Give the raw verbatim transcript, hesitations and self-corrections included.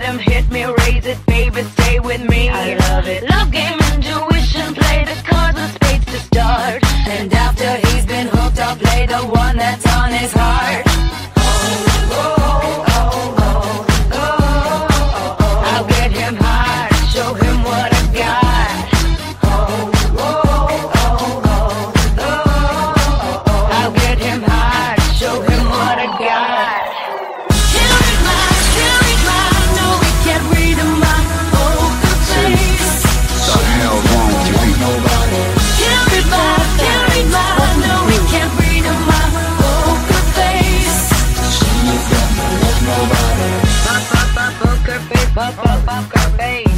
Let him hit me, raise it, baby, stay with me. I love it. Love game, intuition, play the cards and spades to start. And after he's been hooked, I'll play the one that's on his heart. Oh, oh, oh, oh, oh, oh. I'll get him high, show him what I got. Oh, oh, oh, oh, oh, oh. I'll get him high, show him what I got. Can't read my, can't read my, no, we can't read my poker face. The hell wrong with you? Ain't nobody. Can't read my, can't read my, no, we can't read my poker face. She ain't got no love, nobody. Pop, pop, pop, poker face, pop, pop, poker face.